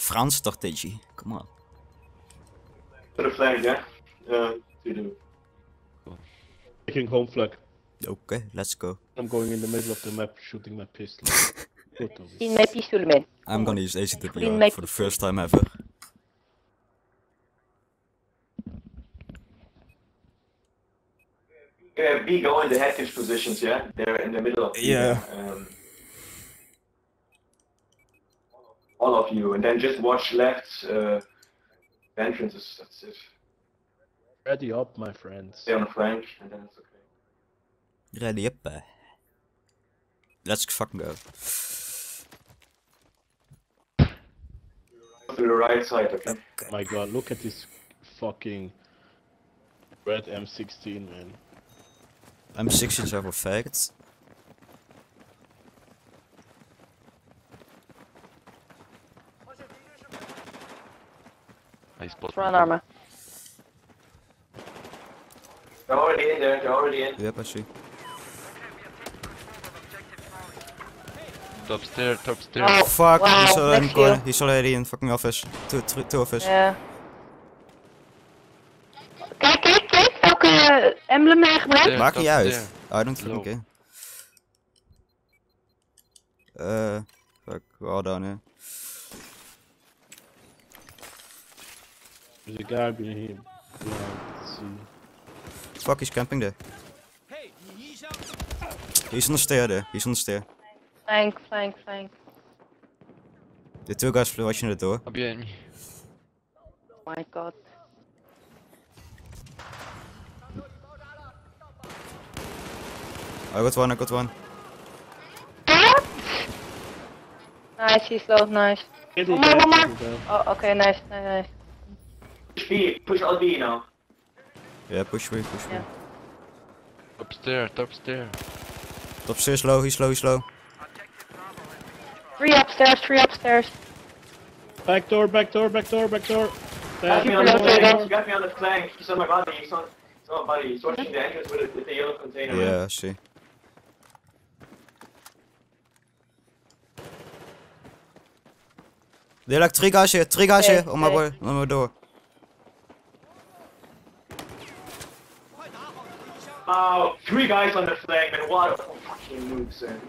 Frans toch, Digi? Come on. To the flag, yeah? To the... Taking home flag. Okay, let's go. I'm going in the middle of the map shooting my pistol. In mijn pistool, man. I'm gonna use ACWR for the first time ever. B, go in the headfish positions, yeah? They're in the middle of Yeah. All of you, and then just watch left entrances, that's it. Ready up, my friends. Stay on the flank, and then it's okay. Ready up. Let's fucking go. To the right side, okay? My god, look at this fucking red M16, man. M16 zijn voor faggots. I spot Front armor. They're already in there, they're already in. Yep, I see. top stair, top stair. Oh, Fuck, wow, he's in next corner. you. He's already in fucking office. Two office. Ja. Kijk welke emblem hij gebruikt. Stair, Maakt top niet uit. stair. I don't fucking care. Fuck, well done, yeah. There's a guy behind him. Yeah, let's see. Fuck, he's camping there. He's on the stair there. He's on the stair. Flank. The two guys watching the door. Behind me. Oh my god. I got one. What? Nice, he's low, nice. One more. Oh, okay, nice. Push B, push all B now. Yeah, push me. Yeah. Top stair, top stair. Top stairs low, he's low. Three upstairs. Back door. Got me on Hello, the got me on the flank. He's on my body, he's on my body. He's watching the entrance with the yellow container. Yeah, I see. There are like three guys here on my door. Oh, 3 guys on the flank, man. What a fucking moves, man.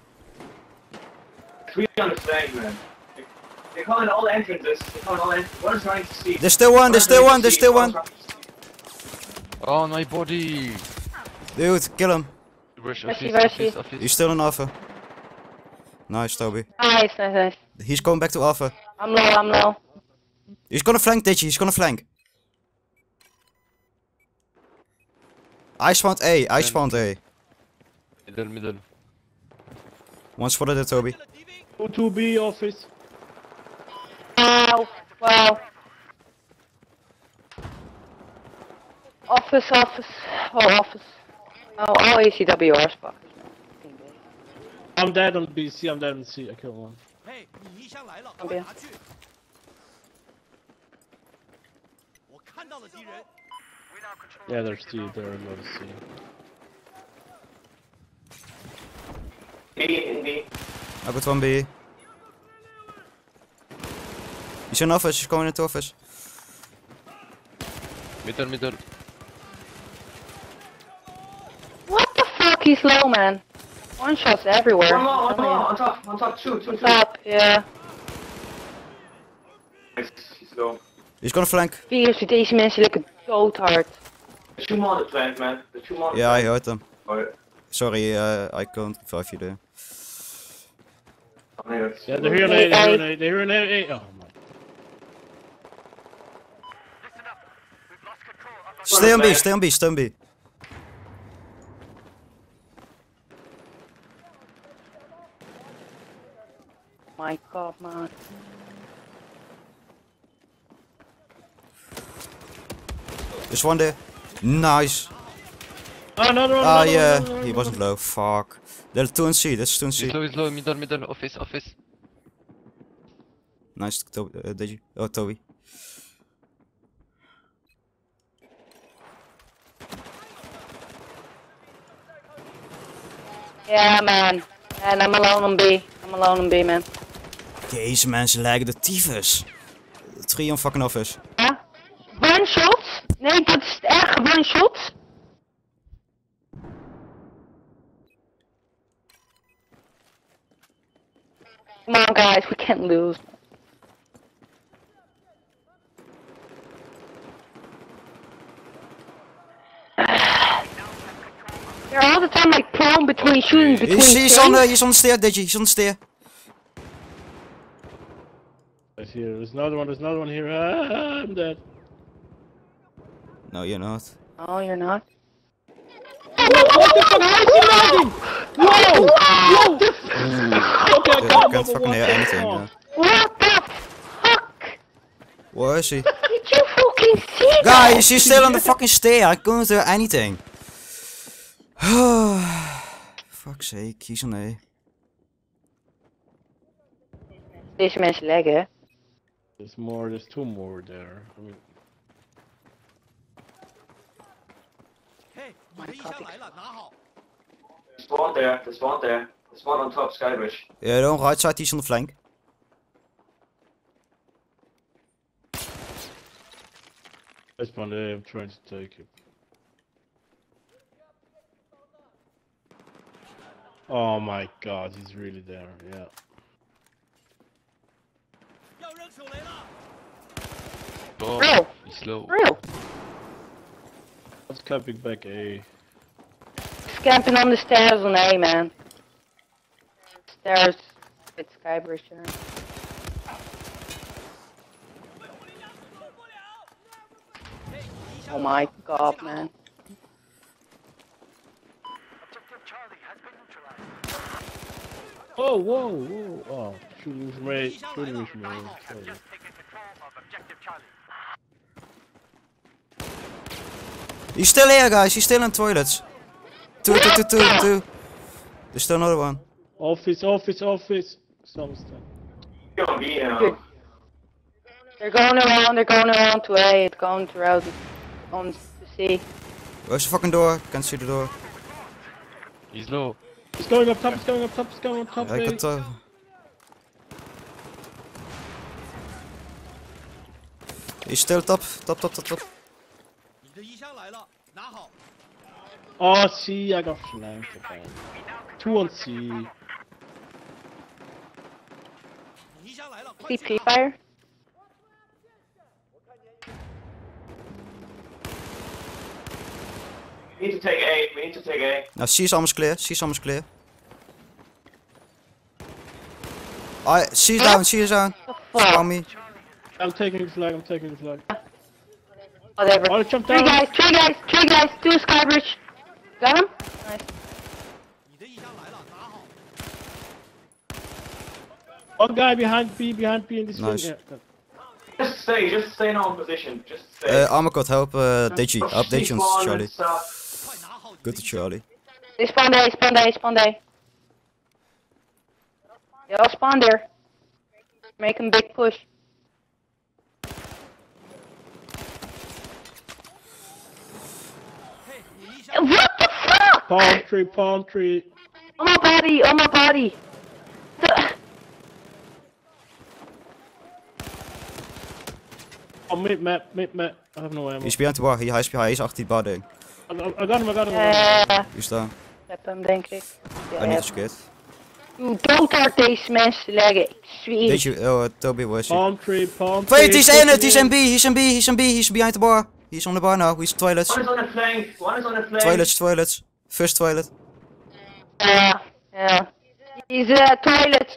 3 on the flank, man. They're calling all entrances. What is trying to see? There's still one. Oh, my body! Dude, kill him. Rush Where's he? office. He's still in Alpha. Nice, Toby. Nice. He's going back to Alpha. I'm low. He's gonna flank, Digi. He's gonna flank. I spawned A. Middle. One spotted it, Toby. Go to B office. Wow. Office. Office. Oh, ACWR spot. I'm dead on B, C, I'm dead on C. I killed one. Okay. Yeah, there's two there in the C. In B. I got one B. He's in office, he's going into office. Middle. What the fuck? He's low, man. One shots everywhere. One more, on top, two. Top, yeah. Nice, he's low. He's gonna flank. Seriously, deze mensen lukken doodhard. There's 2 more on the flank, man. There's 2 more. Yeah, I heard them. Oh, Sorry, I can't revive you there. Yeah, they're here in A. Oh my. Stay on B. My god, man. There's one there. Nice. Oh, no. Ah, yeah, he wasn't low. Fuck. There's 2 in C. He's low, middle, office. Nice, Digi. Oh, Toby. Yeah, man. And I'm alone on B, man. Deze mensen lijken de tyfus. 3 on fucking office. Ja. One shot? Nee, dat is echt one shot. Come on guys, we can't lose. They're all the time like prone between shooting between He's on the stair, Digi. He's on the stair. There's here. There's another one. There's another one here. Ah, I'm dead. No, you're not. Oh, you're not? What the fuck? How is he landing? Whoa! What the fuck? Okay, I I got can't fucking hear anything. Yeah. What the fuck? Where is he? Did you fucking see that? Guys, he's still on the fucking stair. I couldn't do anything. Fuck's sake, he's on A. Deze mensen leggen. There's more. There's 2 more there. I mean, There's one there. There's one there. There's one on top Skybridge. Yeah, on right side, he's on the flank. this one there. I'm trying to take it. Oh my god, he's really there. Yeah. Oh, Real. he's low. Real. Let's clapping back A. Camping on the stairs on A, man. Stairs with Skybridge there. Oh my god, man. Oh, whoa, whoa. Oh, shooting from A. Shooting from A. Sorry. He's still here, guys. He's still in toilets. Two. There's still another one. Office, office, office. Something. You're on B now. They're going around to A, it's going throughout on to C. Where's the fucking door? Can't see the door. He's low. It's going up top, it's going up top, it's going up top. I A. got He's still top. Oh, C, I got flanked again. 2 on C. CP fire. We need to take A. We need to take A. Now C's almost clear. C's down. C is down. Fuck. On me. I'm taking the flag, I'm taking the flag. Whatever. Oh, jump Three down! guys, 2 Skybridge. Got him? Nice. One guy behind B in this Nice. thing. Yeah. Just stay in our position. Just stay. Armor cut, help Digi. Help Digi on C1 Charlie. and stuff. Good to Charlie. They spawned A. They all spawned there. Make them big push. What the fuck? Palm tree. On my body. Oh, mid map. I have no ammo. He's behind the bar. He's achter die bar ding. I got him. He's down. Ik heb hem denk ik. I need to skate. Dood hard deze mensen leggen. Ik zweer. Digi, Toby, where is he? Palm tree. Wait, he's in it! He's behind the bar. He's on the bar now. He's toilets. One is on the flank. Toilets. First toilet. Ja. He's toilet.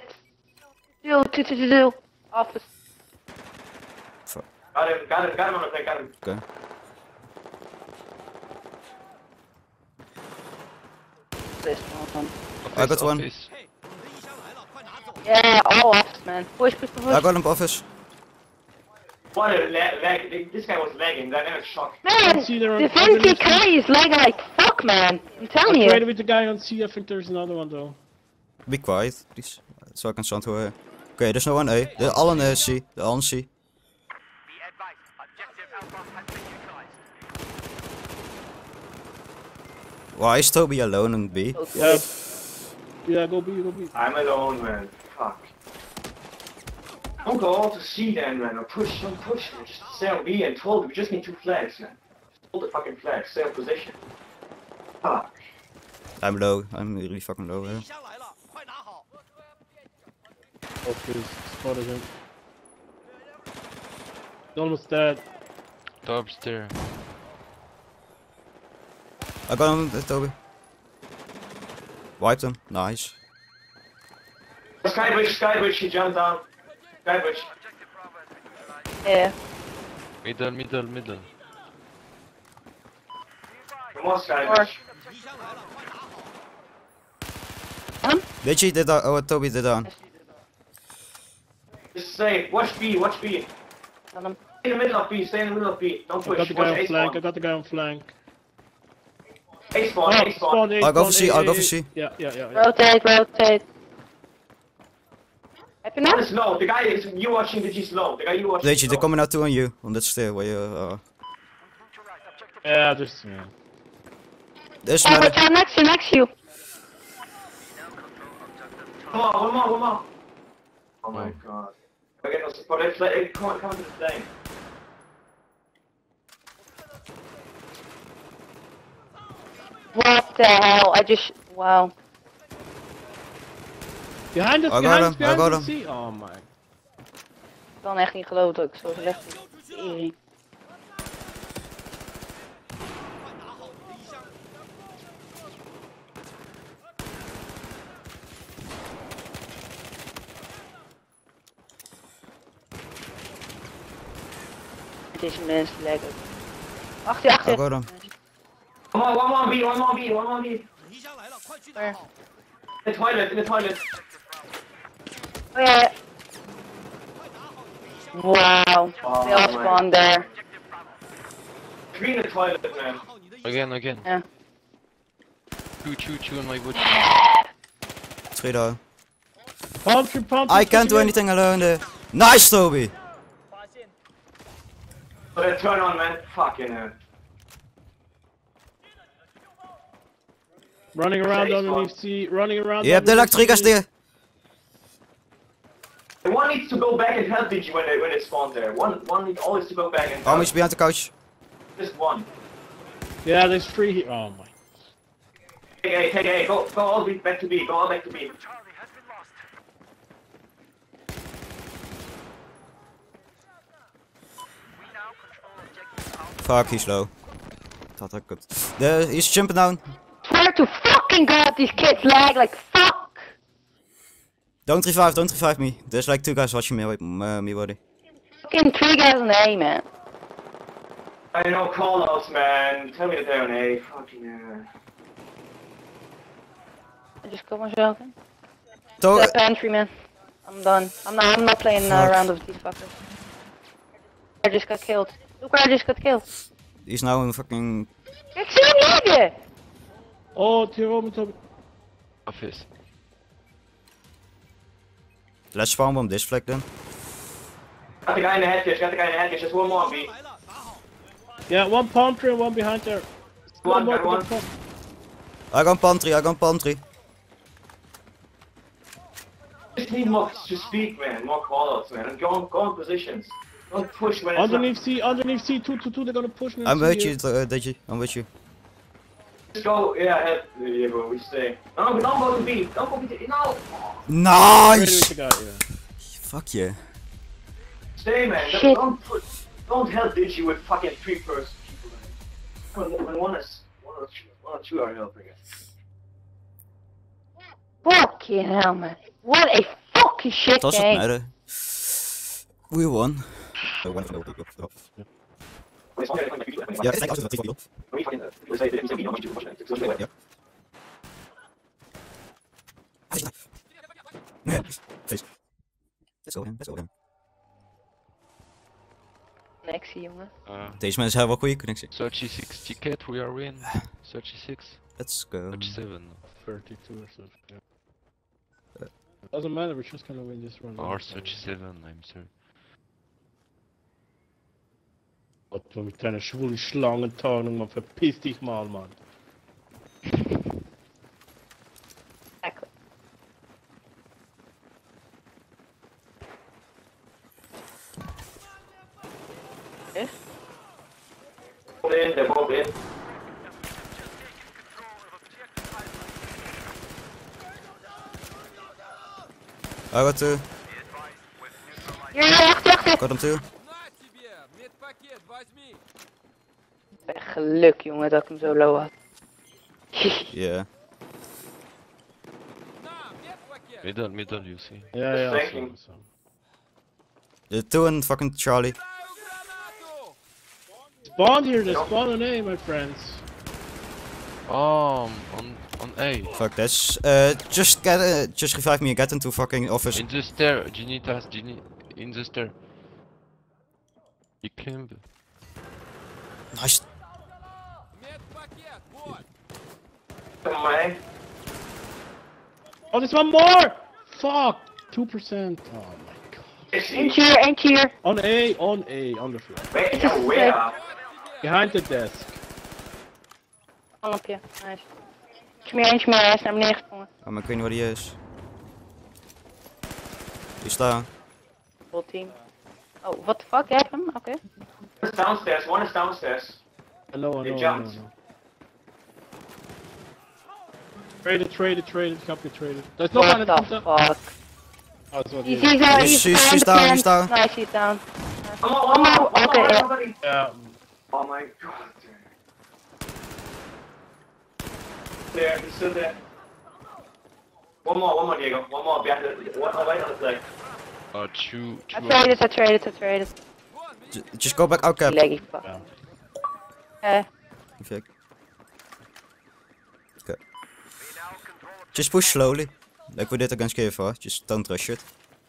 Still. Office. Got him on the flank. Got him. Okay. This one. I got one. Office. Yeah, all office, man. Push. I got him office. What a lag. This guy was lagging. Dynamic shock. Man, see there the on- 50k is lagging like fuck, man. I'm telling I traded you. with the guy on C. I think there's another one though. Be quiet, please. So I can sound horen. Okay, there's no one A. They're all on C. They're all on C. Why is Toby alone on B? Yeah. Yeah, go B. I'm alone, man. Fuck. Don't go all to C then, man, or push, don't push, man. Just stay on B and hold it. We just need 2 flags, man. Just hold the fucking flag, stay in position. Fuck. I'm low. I'm really fucking low. Yeah. Oh, please. Spotted him. He's almost dead. Top stair. I got him, Toby. Wiped him. Nice. Skybridge, he jumped down. Skybridge. Yeah. Middle. Come on, Skybridge. Digi did that. Oh, Toby did that. Just stay. Watch B. Got him. Stay in the middle of B. Don't I push. got the guy Watch on A flank. I spawn. got the guy on flank. A spawn. Oh, A spawn. A, I'll go for spawn C, A, I'll go A, for A. C. Yeah. Rotate. Happy now? One is low. The guy is you watching. Digi's low. The guy you watching. Digi, is they're low. coming out 2 on you. On that stair where you are. Yeah, just yeah. There's Oh, another. but I'm next to you. Come on, one more. Oh my god. Okay, no support. Come to the flame. What the hell? Wow. Behind us, I got behind him, us, behind I got us. him. See? Oh my. Ik kan echt niet geloven dat ik zo slecht ben. Het is mensen lekker. Achter je, I achter got him. Come on, one more B. Where? In the toilet. Oh yeah. Wow. Oh, They all man. spawned there. 3 in the toilet, man. Again. Yeah. Two on my wood. 3 down. Pump. I can't do anything alone. Nice, Toby. Turn on, man. Fucking hell. Running around underneath C. Running around. Je hebt de elektricas underneath tegen. The one needs to go back and help Digi when it spawns there. One needs always to go back and Arm is behind the couch. Just one. C. Yeah, there's 3 here. Oh my. Take A. Go all the way back to B. Go all back to B. Fuck, he's low. Thought I could. He's jumping down. Swear to fucking god, these kids lag like fuck! Don't revive me. There's like 2 guys watching me, buddy. Fucking 3 guys on A, man. I know callouts, man. Tell me that they're on A. Fucking hell. I just got myself in. To That pantry, man. I'm done. I'm not playing Fuck. around with these fuckers. I just got killed. Look where I just got killed. he's now in fucking. Ik zie hem liggen! Oh, Tyrone Toby. Office. Let's spawn bomb this flag then. Got the guy in the head, just one more on B. Yeah, one palm tree and one behind there. One, more got one. pump. I got pantry. Just need more to speak, man. More callouts, man. And go in positions. Don't push when it's Underneath C, 2, they're gonna push me. I'm with you, Digi. I'm with you. Just go, yeah, ahead. There you go, we stay. No, don't go to B. Don't go to B. No! Nice! The guy, yeah. Fuck yeah. Stay, man. Shit. Don't help Digi with fucking 3-person people, man. When one or two are helping it. Fucking hell, man. What a fucking shit Doesn't game. matter. We won. Ja, het is altijd wat Ja. Nee, face. Let's go him. Connectie, jongen. Deze mensen hebben wel goede connectie. 36 ticket, we are in. 36. Let's go. 37. 32 or something. Yeah. Doesn't matter, we're just gonna win this run. Or 37, I'm sorry. Gott, du mit deiner schwulen Schlangentarnung, man, verpiss dich mal, Mann. Exactly. Yes? Both in, they're both in. I got two. Hier, achter. Got him two. Echt geluk, jongen, dat ik hem zo low had. Yeah. Middle, you see. Yeah, I Thanking. saw. The two and fucking Charlie. Spawn here, they spawn on A, my friends. On A. Fuck this. Just revive me and get into fucking office. In the stair, Genie, in the stair. You climb. Nice. Come on, Oh, there's one more! Fuck! 2%. Oh my god. Eentje hier, eentje hier. On A, on the floor. Where? Behind the desk. Lampje, nice. Eentje meer, hij is naar beneden gesprongen. Oh, maar ik weet niet waar die is. Die staan. Full team. Oh, what the fuck, jij hebt hem? Oké. One is downstairs, one is downstairs. Hello, They no. jumped. Traded, copy traded. There's no one What at the the fuck. Oh, it's not He's here. He's down, he's down. Nice, he's down. Come on, one more, Okay, yeah. somebody. Yeah. Oh my god. There, he's still there. One more, Diego. One more, behind the, one right on the flag. Two. I traded. Just go back out cap. Leggy fuck. Yeah. Okay. Just push slowly. Like we did against KFR. Just don't rush it.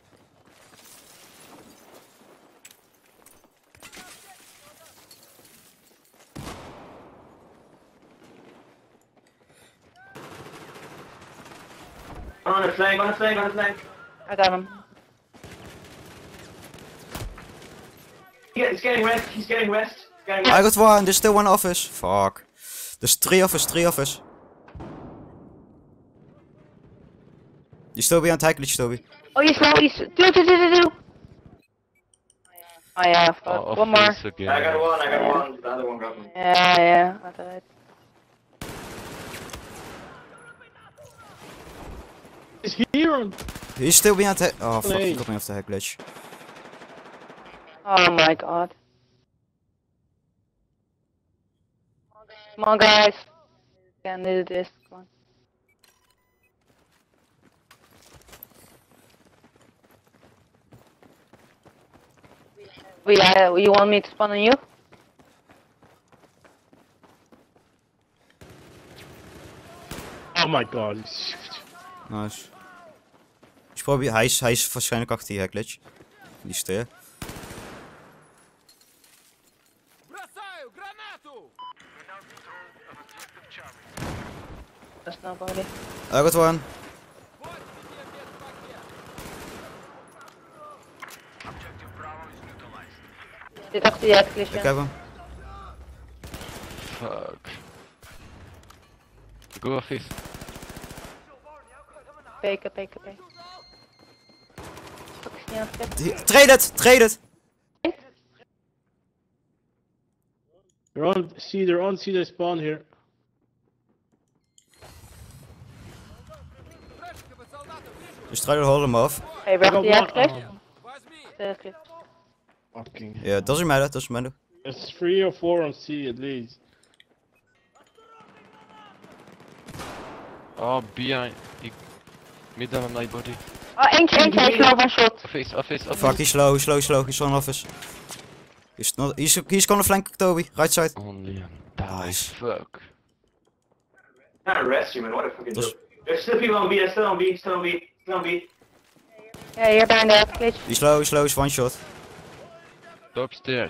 On the flank. I got him. Yeah, he's getting rest. I got one. There's still one office. Fuck. There's three office. You still behind high glitch, Toby. Oh, he's low, do. Oh yeah, fuck. One more. Again. I got one. The other one got me. Yeah, altijd. He's here on. He's still behind high. Oh fuck, Nee. he got me off the high glitch. Oh my god. Come on, guys. Can do this. Come on. You want me to spawn on you? Oh my god. Nice. Dus probeer, hij is waarschijnlijk achter die high glitch. Die steer. There's nobody. I got one. Zit achter die Ik glitch. heb hem. Fuck. Go office. PK. Fuck, is niet aan het zetten. Trade it! They're on C, they spawn here. Just try to hold him off. Hey, wacht, got die one. glitch? Oh, De glitch. fucking. Yeah, doesn't matter. There's 3 or 4 on C at least. Oh, behind. Middle on my body. Oh, eentje, hij is low, one shot. Office. Fuck, he's slow. He's on office. He's gonna flank Toby, right side. Only on Nice. dice. Fuck. Not arrest you, man. What a fucking That's- joke. There's still people on B. Still on B. Ja, hier bij de glitch. He's slow. He's one shot. Top stair.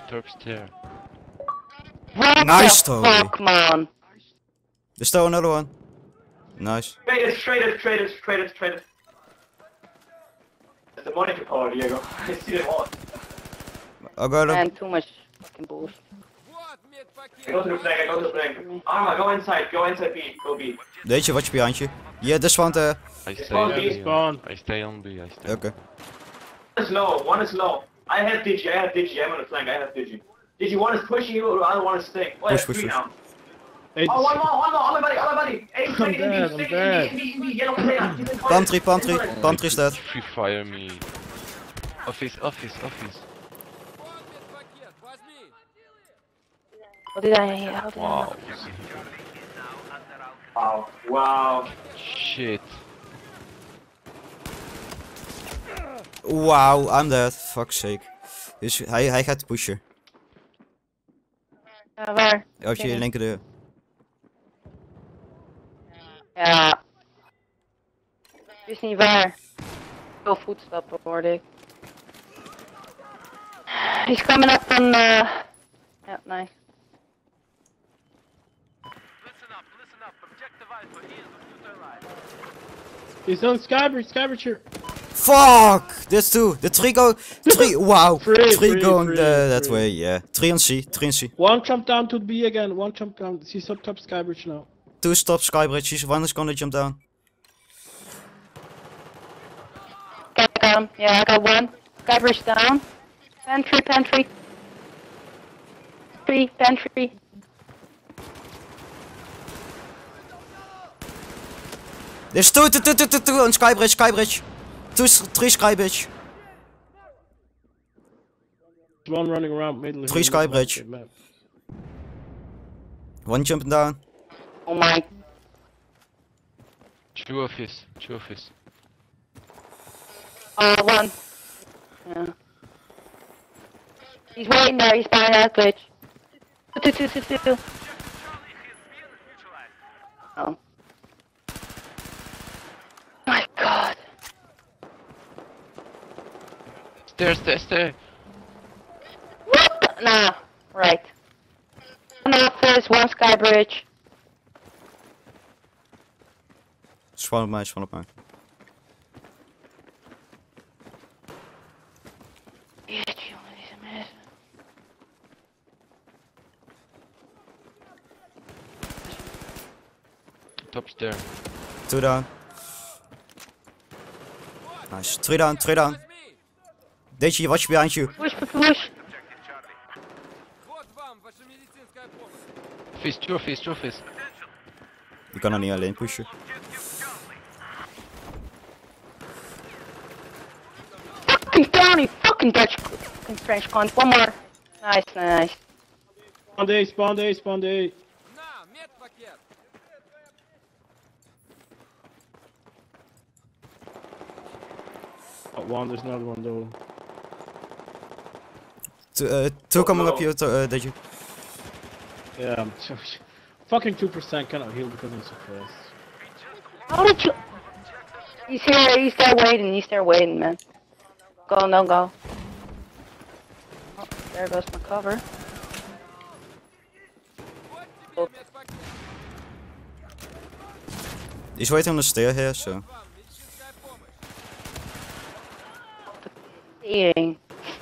What Nice, the Toby. fuck, man. There's still another one. Nice. Traded. That's the money power, Diego. I see them all. I got him. And too much fucking bullshit. I go to the flank. Arma, go inside B. Go B. Weet je, watch behind you. Yeah, this one there. I stay Spawn on B. B. Spawn. I stay on B. Okay. One is low. I have Digi. I'm on the flank. I have Digi. Did you want us pushing you or I don't want to stay? Oh, Push, yeah, push, three push. now. It's, Oh, one more, on my buddy. Hey, stick it in dead, B, stick I'm it in B, yellow player. He's in toilet. Pantry is dead. Free fire me. Office. What did I hear? How did I Wow. Wow. Shit. Wow, I'm dead. Fuck's sake. Dus hij gaat pushen. Waar? Als je linkerdeur. Ja. Is niet waar. Veel voetstappen hoorde ik. He's coming up on ja, nice. he's on Skybridge here. Fuck! There's two. The three go. Wow. Three going that three. way. Yeah. 3 on C. 3 on C. One jump down to B again, one jump down. He's on top Skybridge now. 2 stop Skybridge. One is gonna jump down. Got him. Yeah, I got one. Skybridge down. Pantry. Pantry. There's two on Skybridge. 3 Skybridge. One running around middle. 3 Skybridge. 1 jumping down. Oh my. Two office. One. Yeah. He's waiting there, he's behind that glitch. Two. Oh. My god. Stairs. What? Nah, right. One office, one Skybridge. Swan op mij. Bitch, jongen, deze mensen. Top stair. 2 down. Nice. 3 down. Deji, watch behind you. Push. Two office. Je kan er niet alleen pushen. Fucking Tony, fucking Dutch, fucking French cunt. One more. Nice. Spawn day. One, there's another one though. 2 coming up here, Deji. Yeah, I'm fucking 2% cannot heal because I'm so fast. How did you? He's here, he's there waiting, man. Don't go. Oh, there goes my cover. Oh. He's waiting on the stair here, so. Seeing.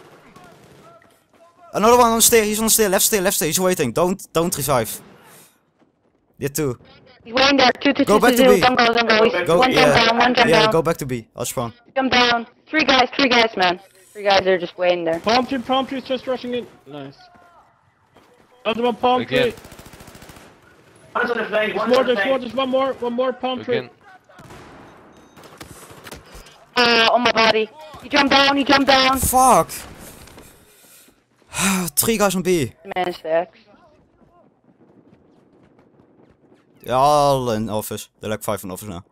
Another one on the stair. He's on the stair. Left stair. He's waiting. Don't revive. Yeah, 2. He's waiting there. Two. Go back to B. Don't go. He's Go. one jump down, one jump Yeah. down. Go back to B. I'll spawn. Jump down. Three guys, man. 3 guys are just waiting there. Palm tree is just rushing in. Nice. Another one palm tree. Again. One's on the flank, one's on the flank. There's one more palm tree. Again. On my body. He jumped down. Fuck. 3 guys on B. Man stacks. Yeah, all in office. They're like 5 in office now.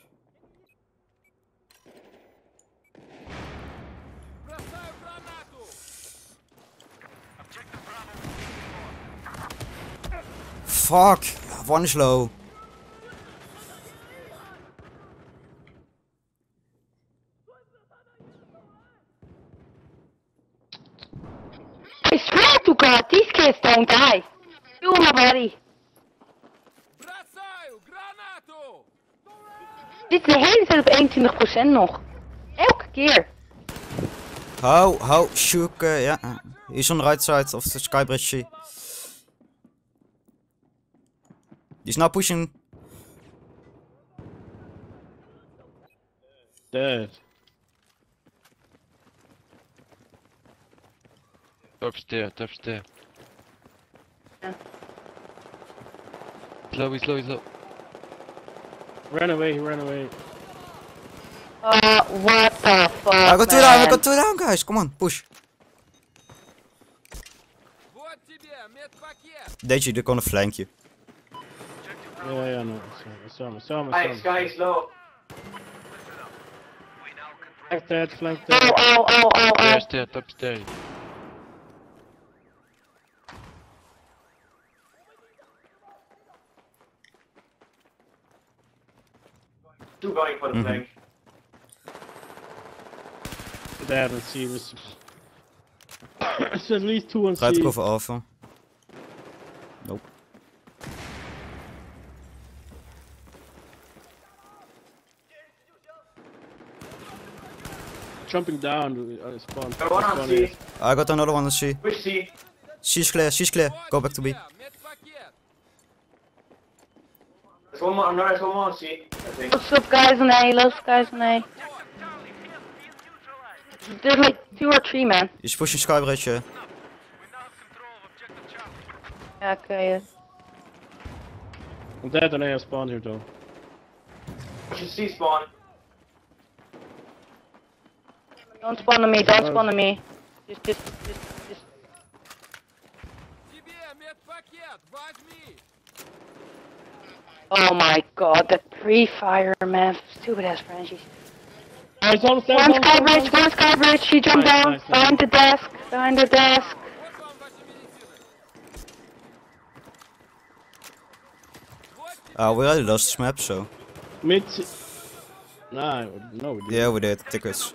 Fuck. 1 is low. I swear to God, these kids don't die. You on my body. Dit is de hele tijd op 21% nog. Elke keer. How, shook, yeah. He's on the right side of the Skybridge. He's now pushing. Dead. Top stair. low, he's low, he's low. Ran away, he ran away. What the fuck, I got 2 man? down, I got 2 down, guys. Come on, push. Deji, they're gonna flank you. Yeah, no. I saw him. Hey, Sky's low. Flank that, flank Ow, that. ow, ow, ow, ow. Stairs, upstairs. 2 going for the flank. There on C. There's at least 2 on Try to C. cover Alpha. Nope. Jumping down. Spawn. Got one on Spawn C. is- I got another one on C. Push C. She's clear, she's clear. Go back to B. There's one more, there's one more on C, I think. Lots of guys on A, lots of guys on A. There's like 2 or 3, man. He's pushing Skybridge. Yeah, okay. I'm dead and I have spawned here though. Push C spawn. Don't spawn on me, don't spawn on me. Just. Oh my god, that pre-fire, man. Stupid ass Frenchies. Oh, he's on the One skybridge, she jumped Nice, down. nice, nice. Behind the desk. We already lost this map, so. Mid. Nah, no, we didn't. Yeah, we did. Tickets.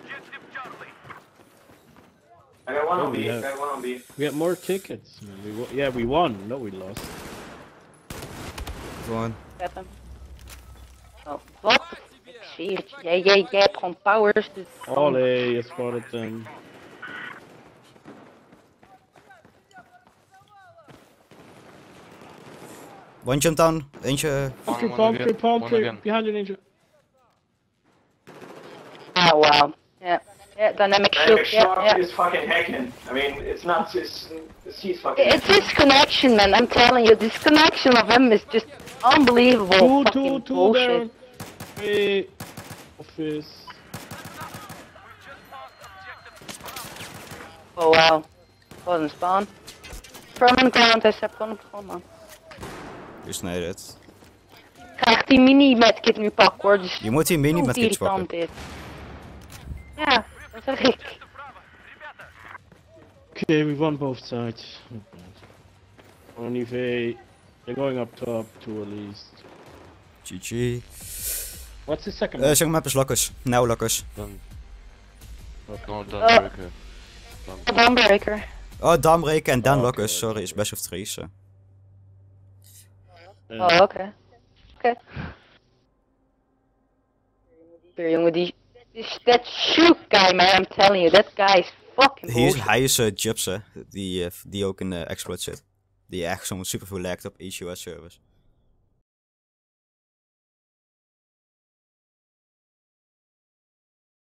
I got one Oh, on B, yeah. I got one on B. We had more tickets. Yeah, we won. No, we lost. Go on. Get them. Oh, what? Shit. Yeah, prends powers. Dus... Olé, je spotted them. One jump down. Eentje. Palm tree, again. behind you, Ninja. Oh, wow. Yeah, dynamic shield. Dynamic shock Yeah. is fucking hacking. I mean, it's not, C's fucking It's this connection, man. I'm telling you, this connection of him is just unbelievable. Fucking Two bullshit. down. Hey, office. Oh wow. Wasn't spawn. Permanent ground, hij staat gewoon op de grond, man. Je snijdt het. Krijg die mini-medkit nu pakken, hoor. Dus Je moet die mini met kids irritant pakken. dit. Ja, dat zeg ik. Okay, we won both sides. Only they, they're going up top two at least. GG. What's the second one? Zeg map is lakkers. Nou lakkers. Dan. No, Dawnbreaker. Dawnbreaker. Oh, Dawnbreaker en dan Oh, lakkers. oké. Sorry, is best of 3. So. Oh, oké. Weer jongen, that shoot guy, man, I'm telling you, that guy is fucking bullshit. Hij is Jibs, hè. Die ook in de exploit zit. Die echt zo'n super veel lagt op HUS service.